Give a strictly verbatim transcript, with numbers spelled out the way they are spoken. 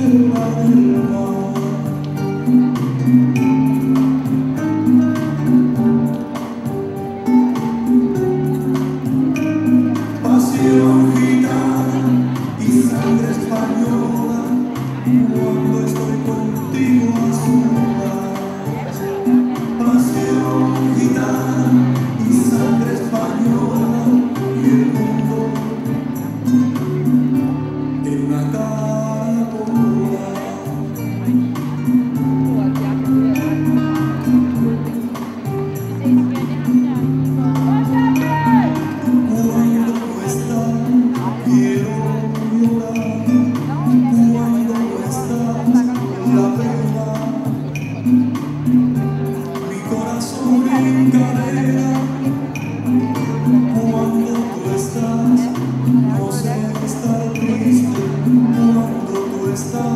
arena del mar. Pasión gitana y sangre española, cuando estoy contigo a solas. Pasión gitana y sangre española, y el mundo en una caracola. Cuando no estás, quiero llorar. Cuando no estás, la pena. Mi corazón encadena. Cuando tú estás, no sé estar triste. Cuando tú estás.